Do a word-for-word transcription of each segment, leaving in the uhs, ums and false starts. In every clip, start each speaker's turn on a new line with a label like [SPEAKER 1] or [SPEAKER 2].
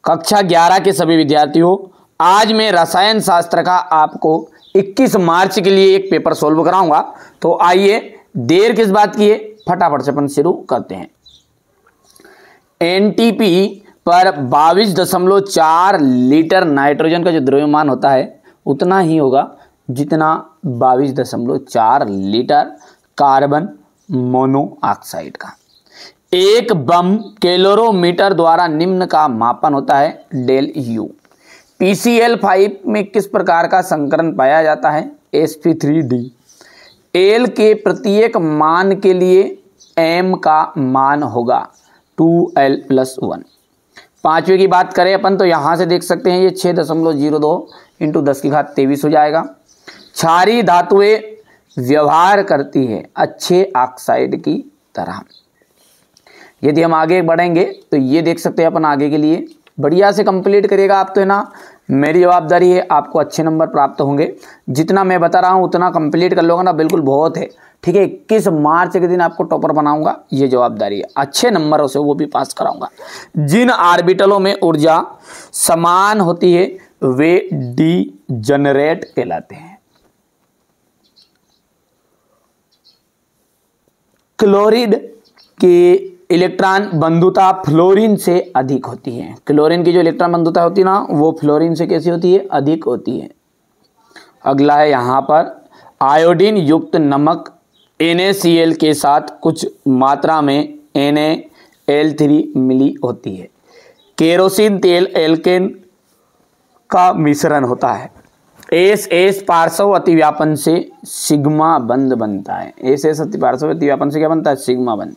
[SPEAKER 1] कक्षा ग्यारह के सभी विद्यार्थियों, आज मैं रसायन शास्त्र का आपको इक्कीस मार्च के लिए एक पेपर सोल्व कराऊंगा। तो आइए देर किस बात की है, फटाफट से अपन शुरू करते हैं। एनटीपी पर बाईस दशमलव चार लीटर नाइट्रोजन का जो द्रव्यमान होता है उतना ही होगा जितना बाईस दशमलव चार लीटर कार्बन मोनोऑक्साइड का। एक बम कैलोरीमीटर द्वारा निम्न का मापन होता है डेल यू। पी सी एल फाइव में किस प्रकार का संकरण पाया जाता है, S P three D. L के प्रत्येक मान के लिए एम का मान होगा टू एल प्लस वन। पांचवे की बात करें अपन तो यहाँ से देख सकते हैं ये छः दशमलव जीरो दो इंटू दस की घात तेईस हो जाएगा। क्षारीय धातुएं व्यवहार करती है अच्छे ऑक्साइड की तरह। यदि हम आगे बढ़ेंगे तो ये देख सकते हैं अपन आगे के लिए बढ़िया से कंप्लीट करिएगा आप, तो है ना, मेरी जवाबदारी है, आपको अच्छे नंबर प्राप्त होंगे। जितना मैं बता रहा हूँ उतना कंप्लीट कर लोगे ना, बिल्कुल बहुत है, ठीक है। इक्कीस मार्च के दिन आपको टॉपर बनाऊंगा, ये जवाबदारी है, अच्छे नंबरों से वो भी पास कराऊंगा। जिन ऑर्बिटलों में ऊर्जा समान होती है वे डी जनरेट कहलाते हैं। क्लोरीन के इलेक्ट्रॉन बंधुता फ्लोरीन से अधिक होती है। क्लोरीन की जो इलेक्ट्रॉन बंधुता होती है ना, वो फ्लोरीन से कैसी होती है, अधिक होती है। अगला है यहाँ पर आयोडीन युक्त नमक एन ए सी एल के साथ कुछ मात्रा में एन ए एल थ्री मिली होती है। केरोसिन तेल एल्केन का मिश्रण होता है। एस एस पार्श्व अतिव्यापन से सिग्मा बंध बनता है। एस एस अति पार्श्व अतिव्यापन से क्या बनता है, सिग्मा बंध।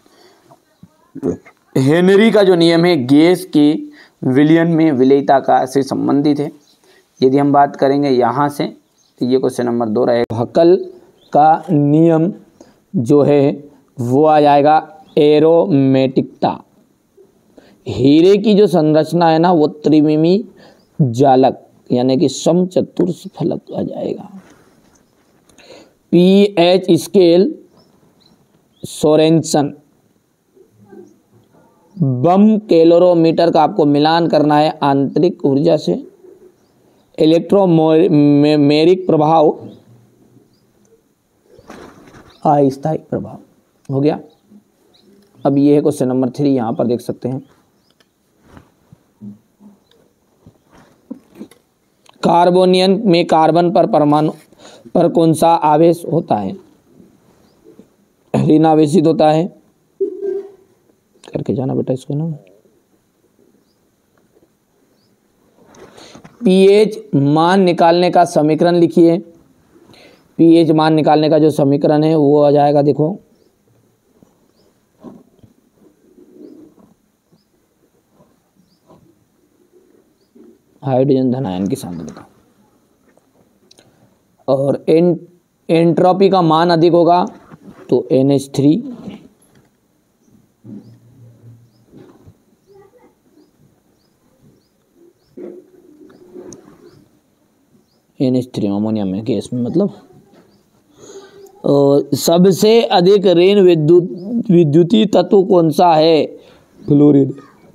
[SPEAKER 1] हेनरी का जो नियम है गैस की विलयन में विलेयता का से संबंधित है। यदि हम बात करेंगे यहाँ से तो ये क्वेश्चन नंबर दो रहेगा। हकल का नियम जो है वो आ जाएगा एरोमेटिकता। हीरे की जो संरचना है ना वो त्रिविमी जालक यानी कि समचतुर्स फलक आ जाएगा। P H scale Sorensen. Bomb calorimeter का आपको मिलान करना है आंतरिक ऊर्जा से। इलेक्ट्रोमेरिक प्रभाव अस्थायी प्रभाव हो गया। अब ये है क्वेश्चन नंबर थ्री, यहां पर देख सकते हैं। कार्बोनियन में कार्बन पर परमाणु पर कौन सा आवेश होता है, ऋण आवेशित होता है। करके जाना बेटा इसको ना। पीएच मान निकालने का समीकरण लिखिए। पीएच मान निकालने का जो समीकरण है वो आ जाएगा, देखो हाइड्रोजन धन आयन की सांद्रता, और एन एंट्रोपी का मान अधिक होगा तो N H three, N H three ammonia में गैस में मतलब। और सबसे अधिक ऋण विद्युत विद्युतीय तत्व कौन सा है, फ्लोरीन।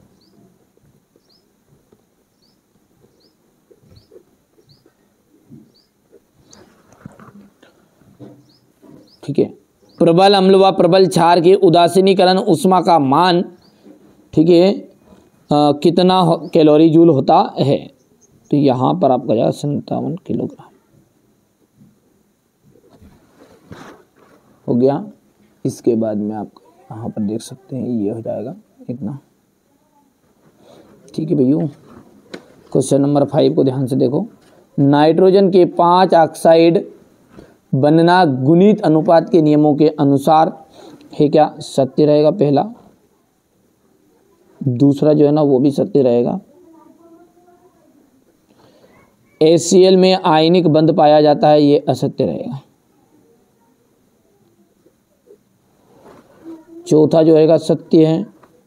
[SPEAKER 1] ठीक है। प्रबल अम्ल व प्रबल क्षार के उदासीनीकरण उष्मा का मान, ठीक है, कितना कैलोरी जूल होता है, तो यहाँ पर आपका जाएगा संतावन किलोग्राम हो गया। इसके बाद में आप यहाँ पर देख सकते हैं ये हो जाएगा इतना। ठीक है भैया, क्वेश्चन नंबर फाइव को ध्यान से देखो। नाइट्रोजन के पांच ऑक्साइड बनना गुणित अनुपात के नियमों के अनुसार है क्या, सत्य रहेगा पहला। दूसरा जो है ना वो भी सत्य रहेगा। एच सी एल में आयनिक बंध पाया जाता है, ये असत्य रहेगा। चौथा जो रहेगा सत्य है।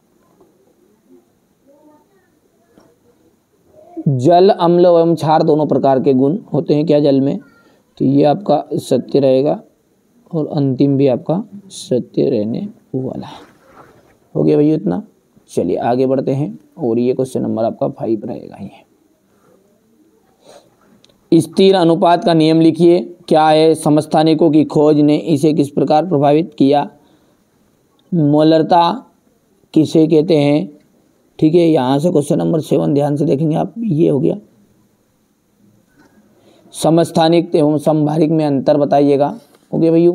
[SPEAKER 1] जल अम्ल एवं क्षार दोनों प्रकार के गुण होते हैं क्या जल में, तो ये आपका सत्य रहेगा। और अंतिम भी आपका सत्य रहने वाला है। हो गया भैया इतना। चलिए आगे बढ़ते हैं और ये क्वेश्चन नंबर आपका फाइव रहेगा। ये स्थिर अनुपात का नियम लिखिए। क्या है? समस्थानिकों की खोज ने इसे किस प्रकार प्रभावित किया? मोलरता किसे कहते हैं? ठीक है, यहाँ से क्वेश्चन नंबर सेवन ध्यान से देखेंगे आप। ये हो गया समस्थानिक एवं समभारिक में अंतर बताइएगा। हो गया भैया।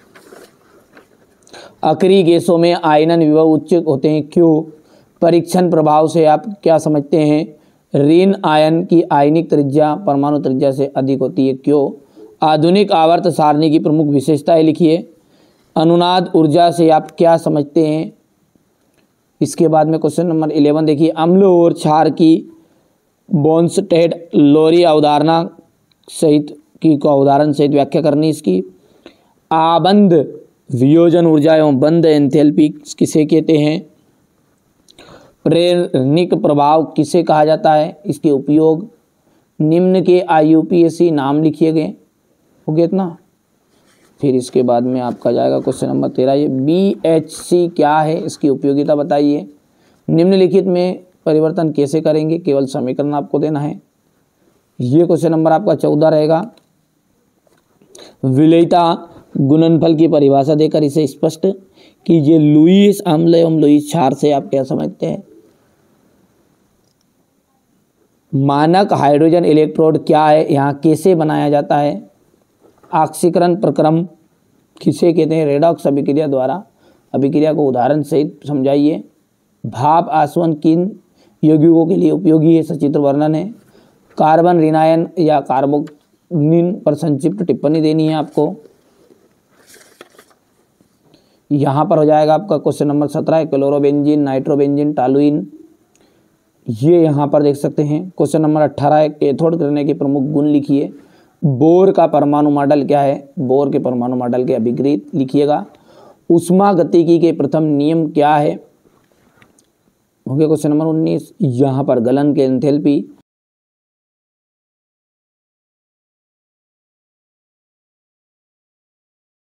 [SPEAKER 1] अक्रिय गैसों में आयनन विभव उच्च होते हैं, क्यों? परीक्षण प्रभाव से आप क्या समझते हैं? ऋण आयन की आयनिक त्रिज्या परमाणु त्रिज्या से अधिक होती है, क्यों? आधुनिक आवर्त सारणी की प्रमुख विशेषताएं लिखिए। अनुनाद ऊर्जा से आप क्या समझते हैं? इसके बाद में क्वेश्चन नंबर इलेवन देखिए। अम्ल और क्षार की बोन्स्टेड लोरी अवधारणा सहित की को उदाहरण सहित व्याख्या करनी इसकी। आबंध वियोजन ऊर्जा एवं बंध एंथैल्पी किसे कहते हैं? प्रेरणिक प्रभाव किसे कहा जाता है? इसके उपयोग। निम्न के I U P S C नाम लिखिए गए। हो गया इतना। फिर इसके बाद में आपका जाएगा क्वेश्चन नंबर तेरह। ये बी एच सी क्या है? इसकी उपयोगिता बताइए। निम्नलिखित में परिवर्तन कैसे करेंगे? केवल समीकरण आपको देना है। ये क्वेश्चन नंबर आपका चौदह रहेगा। विलेयता गुणनफल की परिभाषा देकर इसे स्पष्ट कीजिए। लुईस अम्ल एवं लुईस क्षार से आप क्या समझते हैं? मानक हाइड्रोजन इलेक्ट्रोड क्या है? यहाँ कैसे बनाया जाता है? ऑक्सीकरण प्रक्रम किसे कहते हैं? रेडॉक्स अभिक्रिया द्वारा अभिक्रिया को उदाहरण सहित समझाइए। भाप आसवन किन यौगिकों के लिए उपयोगी है? सचित्र वर्णन है। कार्बन ऋणायन या कार्बोनिन पर संक्षिप्त टिप्पणी देनी है आपको। यहाँ पर हो जाएगा आपका क्वेश्चन नंबर सत्रह। क्लोरोबेंजीन, नाइट्रोबेंजीन, टॉलुइन, ये यहाँ पर देख सकते हैं। क्वेश्चन नंबर अट्ठारह है। कैथोड करने के प्रमुख गुण लिखिए। बोर का परमाणु मॉडल क्या है? बोर के परमाणु मॉडल के अभिग्रीत लिखिएगा। उष्मा गतिकी के प्रथम नियम क्या है? हो गया क्वेश्चन नंबर उन्नीस। यहाँ पर गलन के एंथैल्पी